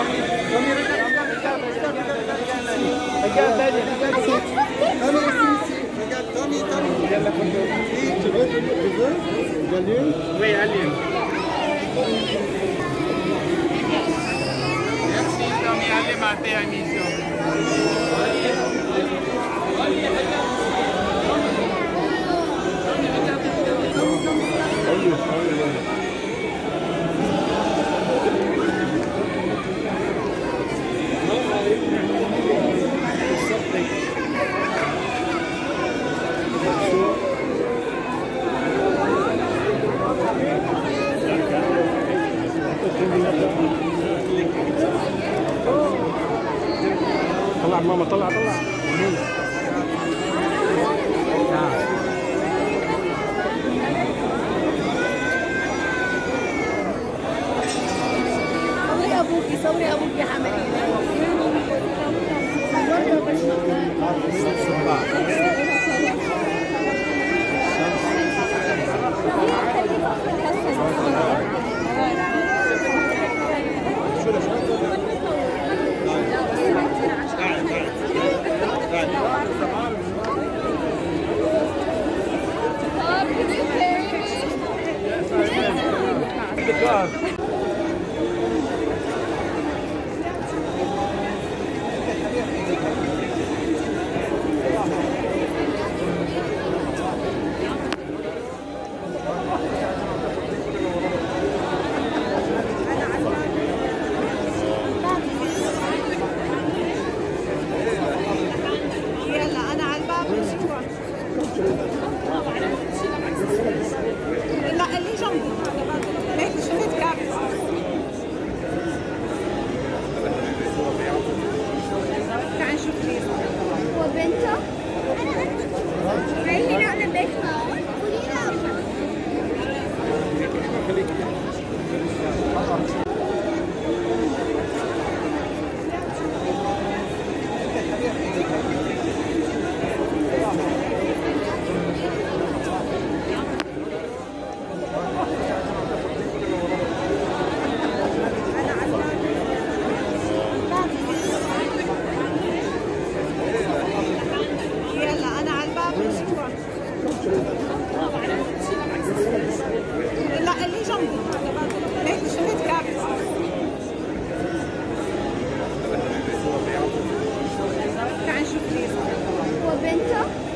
Oui, allez. Merci, Tommy. Allez, mater à mission. طلع ماما طلع صوري ابوك يا حمادي لا اللي جنبي هيك شفت كابس تعال نشوف ليه وبنته رايحين على بيت ماما لا اللي جنبي هيك شفت كابس تعال نشوف ليه وبنته